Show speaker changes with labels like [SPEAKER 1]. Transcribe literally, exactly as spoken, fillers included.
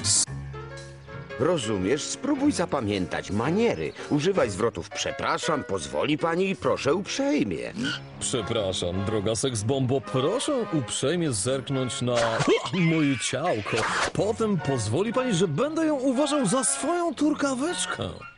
[SPEAKER 1] Rozumiesz? Spróbuj zapamiętać maniery. Używaj zwrotów przepraszam, pozwoli pani i proszę uprzejmie.
[SPEAKER 2] Przepraszam, droga seksbombo, proszę uprzejmie zerknąć na moje ciałko. Potem pozwoli pani, że będę ją uważał za swoją turkaweczkę.